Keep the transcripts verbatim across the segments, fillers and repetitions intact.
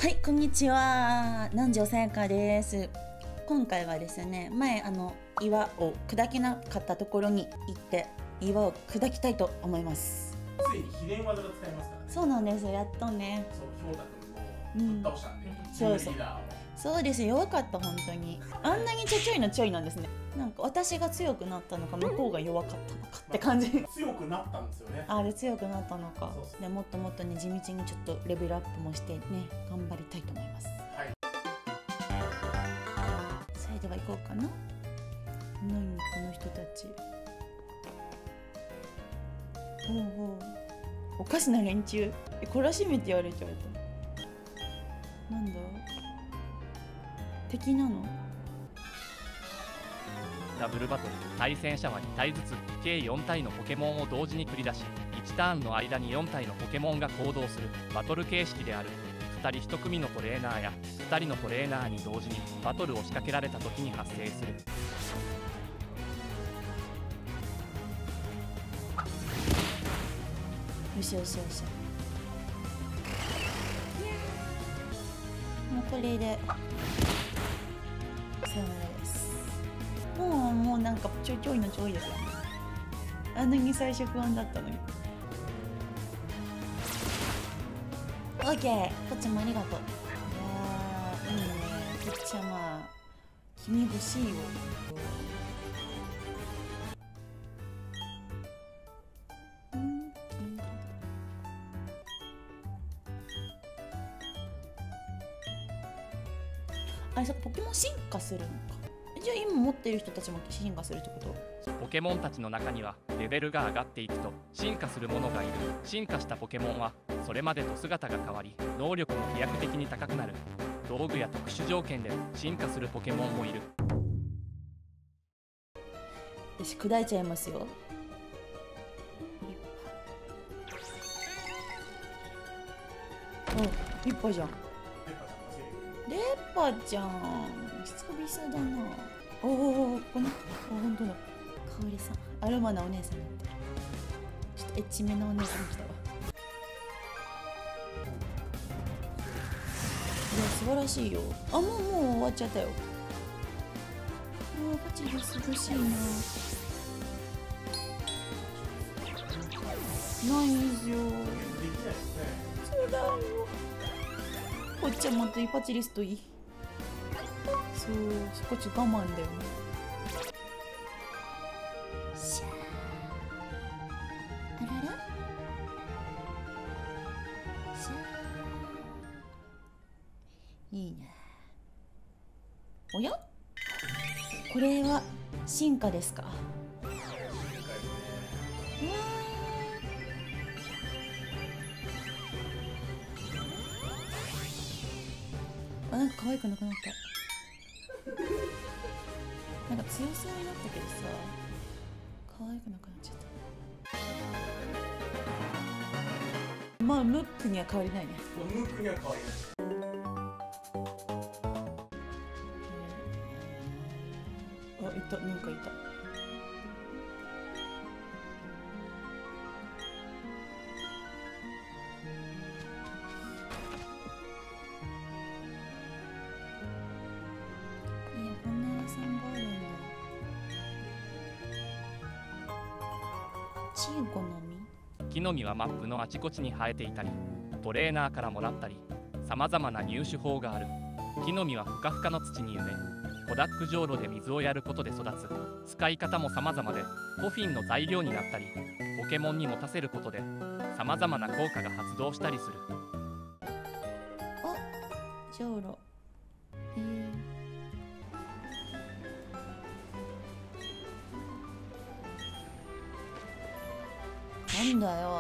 はい、こんにちは。南條さやかです。今回はですね、前あの岩を砕けなかったところに行って岩を砕きたいと思います。 ついに秘伝技が使えますからね。 そうなんです。やっとね。 そう、ひょうたくんもぶっ倒したんで、 うん、そうそう。そうです。弱かった本当に。あんなにちょちょいのちょいなんですね。なんか私が強くなったのか向こうが弱かったのかって感じ。 まあ、強くなったんですよね。 あれ強くなったのか。 そうそう。 でもっともっとね地道にちょっとレベルアップもしてね頑張りたいと思います。 はい。 それでは行こうかな。何この人たち。ほうほう。おかしな連中。え、懲らしめてやれちゃうと。なんだ。敵なの？ ダブルバトル、対戦者はに体ずつ計よん体のポケモンを同時に繰り出し、いちターンの間によん体のポケモンが行動するバトル形式である。ふたりいち組のトレーナーやふたりのトレーナーに同時にバトルを仕掛けられた時に発生する。 よしよしよし。もうこれでさよならです。もうもうなんかちょいちょいのちょいですよね。あんなに最初不安だったのに。オッケー、こっちもありがとう。いやーいいね。こっちはまあ君欲しいよ。あれ、そっか、ポケモン進化するのか。じゃあ今持ってる人たちも進化するってこと？ ポケモンたちの中にはレベルが上がっていくと進化するものがいる。進化したポケモンはそれまでと姿が変わり能力も飛躍的に高くなる。道具や特殊条件で進化するポケモンもいる。 よし、砕いちゃいますよ。お、リッパじゃん。レッパちゃん、久々だな。おお、この、あ、本当だ。香りさん、アロマなお姉さんになってる。ちょっとエッチめなお姉さん来たわ。いや、素晴らしいよ。あ、もう、もう終わっちゃったよ。あ、パチリス欲しいな。ないんですよ。そうだよ。こっちはもっといいパチリストいい。そう、そこちょっと我慢だよね。しゃー。あらら。しゃー。いいな。おや？これは進化ですか？うわー。あ、なんか可愛くなくなった。なんか強そうになったけどさ、可愛くなくなっちゃった。まあムックには変わりないね。 ムックには変わりない。 あ、いた、なんかいた。チーゴの実？ 木の実はマップのあちこちに生えていたりトレーナーからもらったりさまざまな入手法がある。木の実はふかふかの土に埋めコダックじょうろで水をやることで育つ。使い方もさまざまでコフィンの材料になったりポケモンに持たせることでさまざまな効果が発動したりする。 あ、じょうろ。へえ。なんだよ。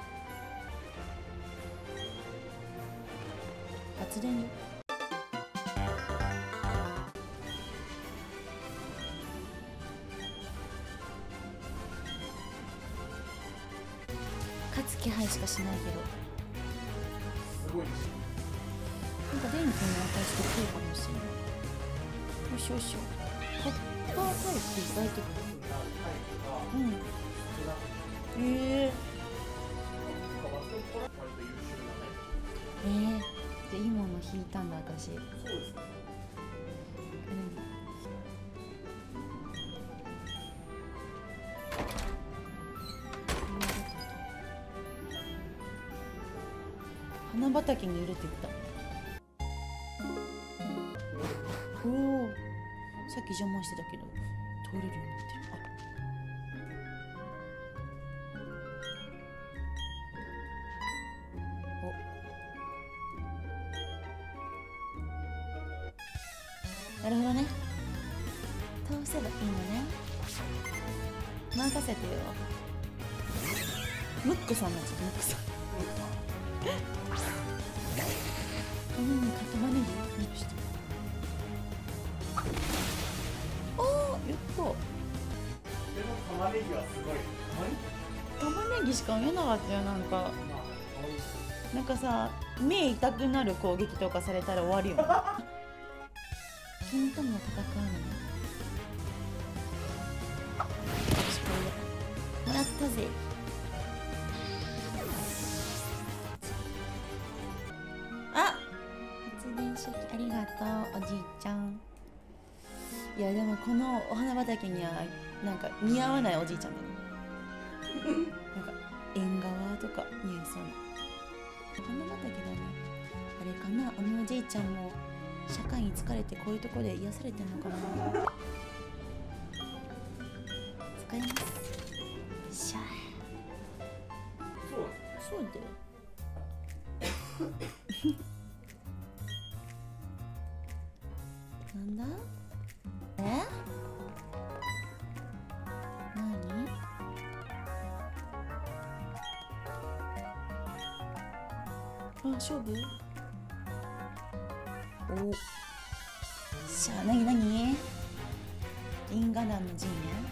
発電よ。勝つ気配しかしないけど。 すごいですよ。 なんか電気の私と来るかもしれない。よしよしよ。カッタータイプ意外と。うん。ええー。えー、 じゃあいいもの引いたんだ私。 そうですね。 花畑にいるって言った。おお、さっき邪魔してたけど通れるようになってる。あ、お、なるほどね。倒せばいいのね。任せてよ。ムックさんなんですよ、ムックさん。うん、玉ねぎ許して。ああ、やった。 でも玉ねぎはすごい。 玉ねぎしか見えなかったよ。なんかなんかさ、目痛くなる攻撃とかされたら終わるよね。君とも戦うのね。もらったぜ。あ、発電書機ありがとう、おじいちゃん。いやでもこのお花畑にはなんか似合わないおじいちゃんだね。なんか縁側とか似合いそうなお花畑だね。あれかな、あのおじいちゃんも社会に疲れてこういうところで癒されてんのかな。使います。しゃあ。そうだよ。なんだ？え？何？あ、勝負？お。しゃあ、なになに？銀河団の陣ね。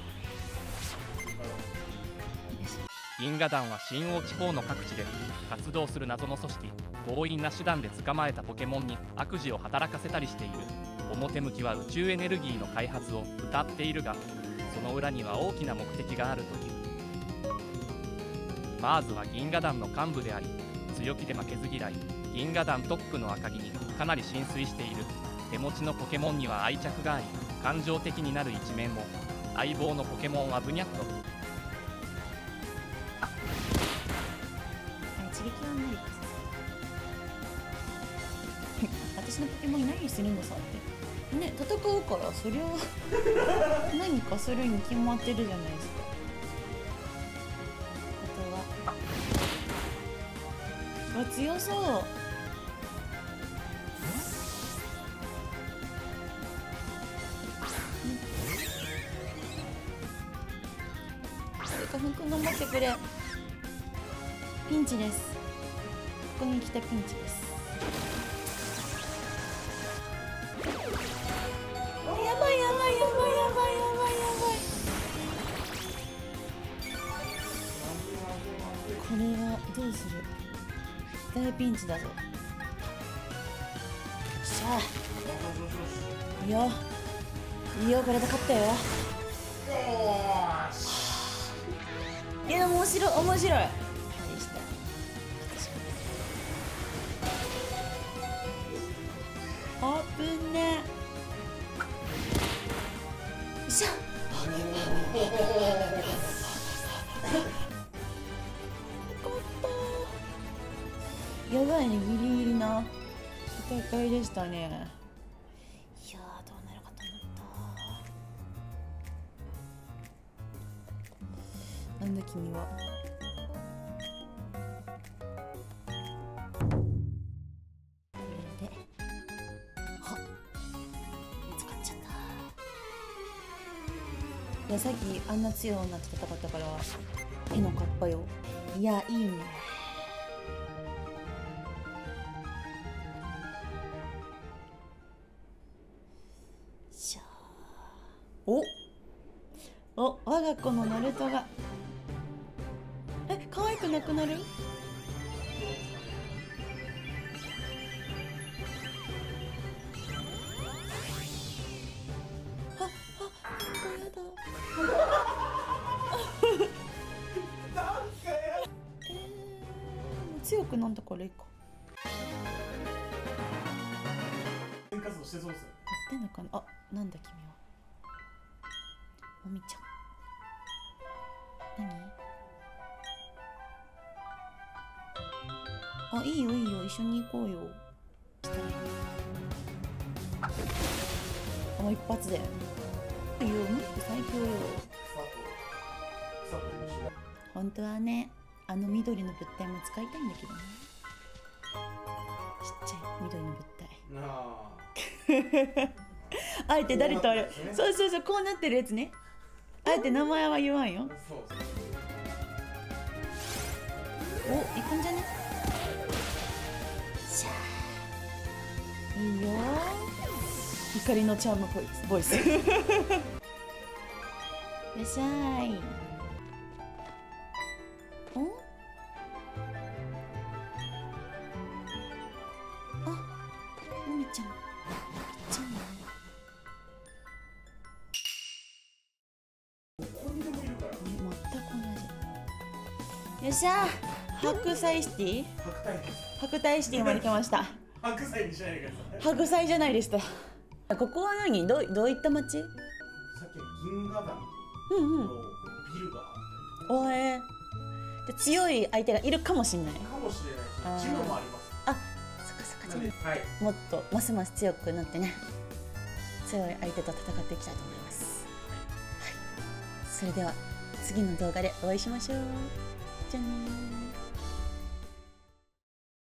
銀河団は新王地方の各地で活動する謎の組織。強引な手段で捕まえたポケモンに悪事を働かせたりしている。表向きは宇宙エネルギーの開発を謳っているが、その裏には大きな目的があるという。マーズは銀河団の幹部であり、強気で負けず嫌い、銀河団トップの赤城にかなり浸水している。手持ちのポケモンには愛着があり、感情的になる一面も。相棒のポケモンはブニャッと。 刺激はないです。私のポケモンに何するのさってね、戦うからそりゃ何かするに決まってるじゃないですか。あとはあ、強そう。花粉くん頑張ってくれ。ピンチです。ここに来たピンチです。やばいやばいやばいやばいやばいやばい。これはどうする？大ピンチだぞ。さあ、いいよいいよ、これで勝ったよ。いや、面白い面白い。あぶね。よっしゃ。やばいね、ギリギリな戦いでしたね。いやー、どうなるかと思った。なんだ君は。いや、さっきあんな強い女と戦ったから手のかっぱよ。いや、いいね。しゃー。おお、我が子のナルトが。え、可愛くなくなる？強くなんだからいいか。 してそうですよね。 やってんのかな。あ、なんだ君は。もみちゃん。何？あ、いいよいいよ、一緒に行こうよ。したらいい。あ、もう一発で。いいよ、もっと最強よ。 草と草と一緒だ。 本当はね、あの緑の物体も使いたいんだけどね。ちっちゃい緑の物体。 なあ。 あえて誰とあれ、 こうなってるやつね。 そうそうそう、こうなってるやつね。あえて名前は言わんよ。 そうそう。 お、いくんじゃね。しゃあ。いいよ。光のチャームボイス。ボイス。いらっしゃい。お。あ、もみちゃん。ちっちゃいね。 ここにでもいるから。 全く同じ。よっしゃ。白菜シティ。 白菜です。 白菜シティまで来ました。 白菜にしないでください。 白菜じゃないでした。ここは何、どう、どういった町？ さっきの銀河団うんうん。 のビルがあっおえー。で、強い相手がいるかもしれない。 たりかもしれあーないし、ジムもあります。 あ、そっかそっか、 なんで、はい。 もっとますます強くなってね、強い相手と戦っていきたいと思います。はい。それでは次の動画でお会いしましょう。じゃあねー。